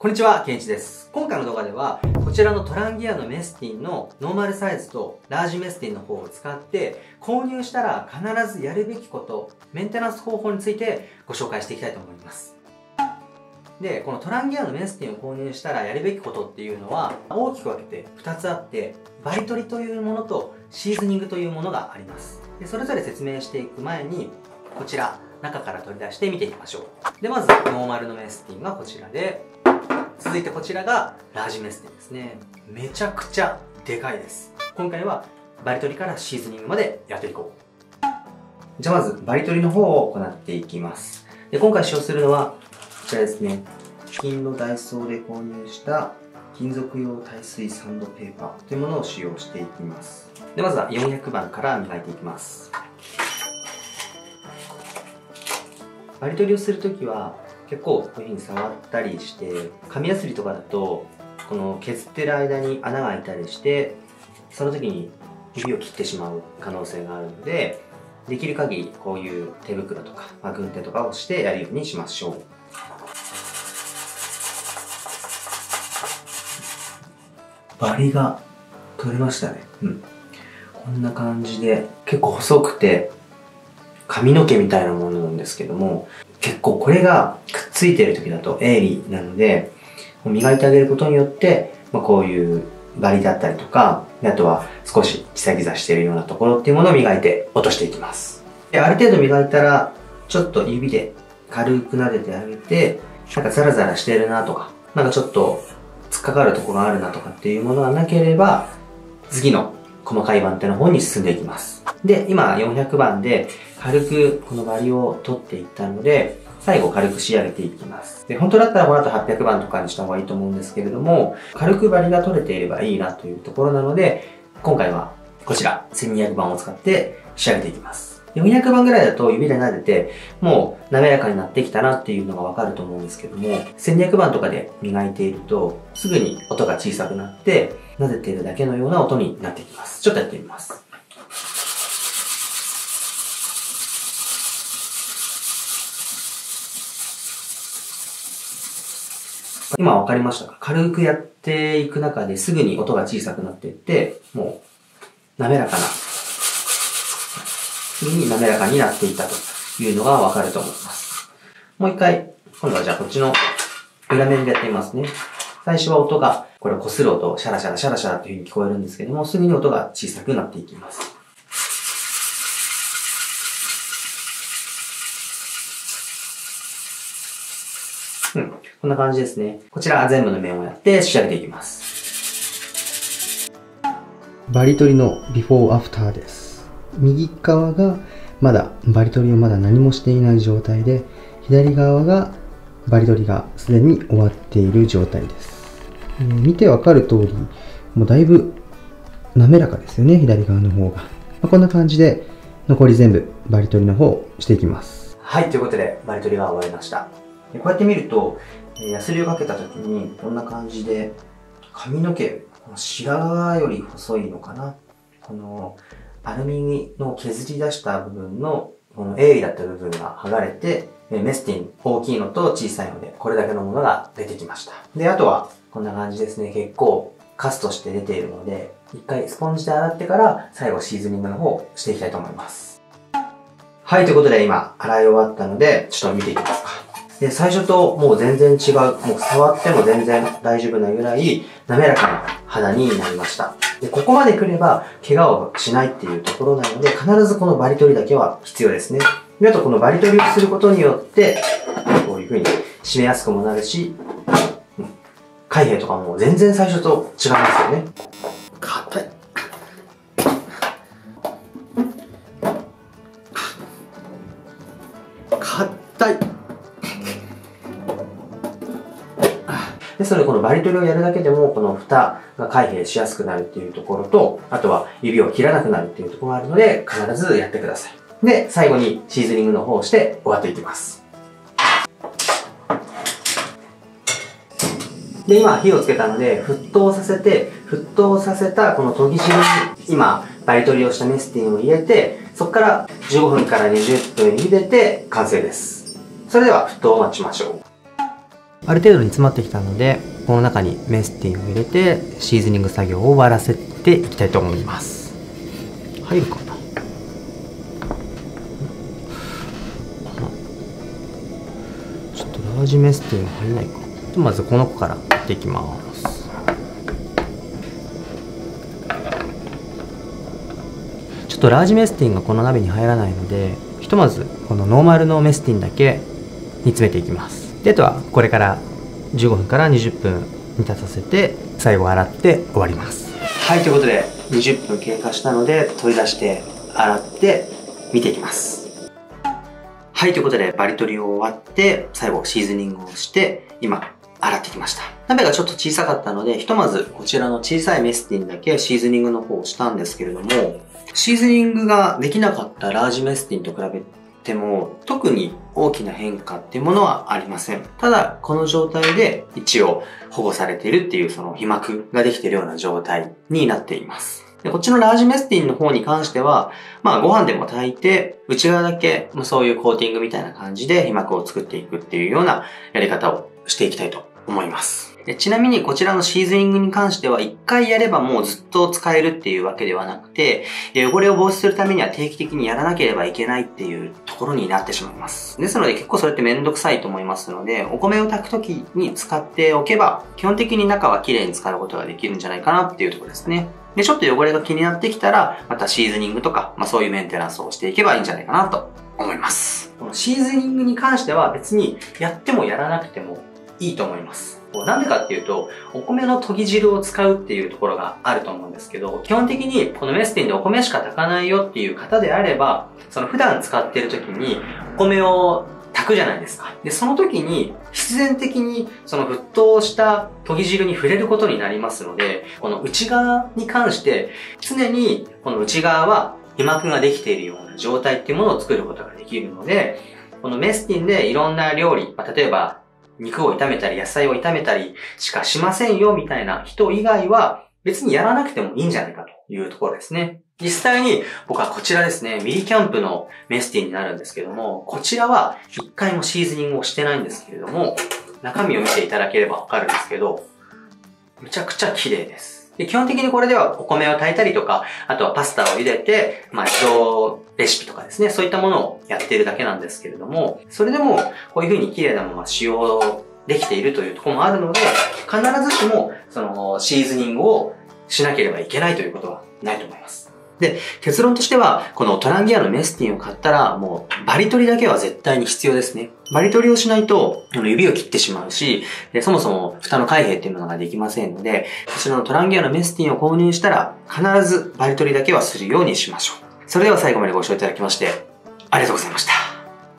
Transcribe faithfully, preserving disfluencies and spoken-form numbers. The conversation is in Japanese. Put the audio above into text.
こんにちは、ケンイチです。今回の動画では、こちらのトランギアのメスティンのノーマルサイズとラージメスティンの方を使って、購入したら必ずやるべきこと、メンテナンス方法についてご紹介していきたいと思います。で、このトランギアのメスティンを購入したらやるべきことっていうのは、大きく分けてふたつあって、バリ取りというものとシーズニングというものがあります。で、それぞれ説明していく前に、こちら、中から取り出して見ていきましょう。で、まず、ノーマルのメスティンがこちらで、続いてこちらがラージメスティンですね。めちゃくちゃでかいです。今回はバリ取りからシーズニングまでやっていこう。じゃあまずバリ取りの方を行っていきます。で、今回使用するのはこちらですね。金のダイソーで購入した金属用耐水サンドペーパーというものを使用していきます。で、まずはよんひゃくばんから磨いていきます。バリ取りをするときは結構こういう風に触ったりして、紙やすりとかだとこの削ってる間に穴が開いたりして、その時に指を切ってしまう可能性があるので、できる限りこういう手袋とか、まあ、軍手とかをしてやるようにしましょう。バリが取れましたね。うん。こんな感じで結構細くて髪の毛みたいなものなんですけども、結構これがくっついてる時だと鋭利なので、磨いてあげることによって、まあ、こういうバリだったりとか、あとは少しギザギザしているようなところっていうものを磨いて落としていきます。で、ある程度磨いたら、ちょっと指で軽く撫でてあげて、なんかザラザラしてるなとか、なんかちょっと突っかかるところがあるなとかっていうものがなければ、次の細かい番手の方に進んでいきます。で、今よんひゃくばんで軽くこのバリを取っていったので、最後軽く仕上げていきます。で、本当だったらこの後はっぴゃくばんとかにした方がいいと思うんですけれども、軽くバリが取れていればいいなというところなので、今回はこちらせんにひゃくばんを使って仕上げていきます。よんひゃくばんぐらいだと指で撫でて、もう滑らかになってきたなっていうのがわかると思うんですけども、せんにひゃくばんとかで磨いていると、すぐに音が小さくなって、撫でているだけのような音になってきます。ちょっとやってみます。今わかりましたか？軽くやっていく中ですぐに音が小さくなっていって、もう滑らかな、すぐに滑らかになっていったというのがわかると思います。もう一回、今度はじゃあこっちの裏面でやってみますね。最初は音が、これを擦る音、シャラシャラシャラシャラっていう風に聞こえるんですけども、すぐに音が小さくなっていきます。うん。こんな感じですね。こちら全部の面をやって仕上げていきます。 バリ取りのビフォーアフターです。右側がまだバリ取りをまだ何もしていない状態で、左側がバリ取りがすでに終わっている状態です。えー、見てわかる通り、もうだいぶ滑らかですよね、左側の方が。まあ、こんな感じで残り全部バリ取りの方をしていきます。 はい、ということでバリ取りが終わりました。こうやって見ると、ヤスリをかけた時にこんな感じで髪の毛、白髪より細いのかな、このアルミの削り出した部分のこの鋭利だった部分が剥がれて、メスティン大きいのと小さいのでこれだけのものが出てきました。で、あとはこんな感じですね。結構カスとして出ているので、一回スポンジで洗ってから最後シーズニングの方をしていきたいと思います。はい、ということで今洗い終わったのでちょっと見ていきますか。で、最初ともう全然違う、もう触っても全然大丈夫なぐらい滑らかな肌になりました。で、ここまで来れば怪我をしないっていうところなので、必ずこのバリ取りだけは必要ですね。で、あとこのバリ取りをすることによって、こういう風に締めやすくもなるし、うん、開閉とかも全然最初と違いますよね。硬い。硬い。ですので、このバリ取りをやるだけでも、この蓋が開閉しやすくなるっていうところと、あとは指を切らなくなるっていうところがあるので、必ずやってください。で、最後にシーズニングの方をして終わっていきます。で、今火をつけたので、沸騰させて、沸騰させたこの研ぎ汁に、今、バリ取りをしたメスティンを入れて、そこからじゅうごふんからにじゅっぷん茹でて完成です。それでは沸騰を待ちましょう。 ある程度に詰まってきたので、この中にメスティンを入れてシーズニング作業を終わらせていきたいと思います。入るかな。ちょっとラージメスティン入んないか。まずこの子からやっていきます。ちょっとラージメスティンがこの鍋に入らないので、ひとまずこのノーマルのメスティンだけ煮詰めていきます。で、あとはこれからじゅうごふんからにじゅっぷん煮立たせて最後洗って終わります。はい、ということでにじゅっぷん経過したので取り出して洗って見ていきます。はい、ということでバリ取りを終わって最後シーズニングをして今洗ってきました。鍋がちょっと小さかったので、ひとまずこちらの小さいメスティンだけシーズニングの方をしたんですけれども、シーズニングができなかったラージメスティンと比べても特に大きな変化っていうものはありません。ただこの状態で一応保護されているっていうその皮膜ができているような状態になっています。でこっちのラージメスティンの方に関しては、まあご飯でも炊いて内側だけそういうコーティングみたいな感じで皮膜を作っていくっていうようなやり方をしていきたいと思います。でちなみにこちらのシーズニングに関しては一回やればもうずっと使えるっていうわけではなくて、汚れを防止するためには定期的にやらなければいけないっていうところになってしまいます。ですので結構それってめんどくさいと思いますので、お米を炊くときに使っておけば基本的に中は綺麗に使うことができるんじゃないかなっていうところですね。で、ちょっと汚れが気になってきたら、またシーズニングとか、まあそういうメンテナンスをしていけばいいんじゃないかなと思います。このシーズニングに関しては別にやってもやらなくてもいいと思います。なんでかっていうと、お米の研ぎ汁を使うっていうところがあると思うんですけど、基本的にこのメスティンでお米しか炊かないよっていう方であれば、その普段使ってる時にお米を炊くじゃないですか。で、その時に必然的にその沸騰した研ぎ汁に触れることになりますので、この内側に関して常にこの内側は皮膜ができているような状態っていうものを作ることができるので、このメスティンでいろんな料理、まあ、例えば肉を炒めたり野菜を炒めたりしかしませんよみたいな人以外は別にやらなくてもいいんじゃないかというところですね。実際に僕はこちらですね、ミリキャンプのメスティンになるんですけども、こちらは一回もシーズニングをしてないんですけれども、中身を見ていただければわかるんですけど、めちゃくちゃ綺麗です。で基本的にこれではお米を炊いたりとか、あとはパスタを茹でて、まあ自動レシピとかですね、そういったものをやっているだけなんですけれども、それでもこういう風に綺麗なまま使用できているというところもあるので、必ずしもそのシーズニングをしなければいけないということはないと思います。で、結論としては、このトランギアのメスティンを買ったら、もうバリ取りだけは絶対に必要ですね。バリ取りをしないと、指を切ってしまうし、でそもそも蓋の開閉っていうものができませんので、こちらのトランギアのメスティンを購入したら、必ずバリ取りだけはするようにしましょう。それでは最後までご視聴いただきまして、ありがとうございました。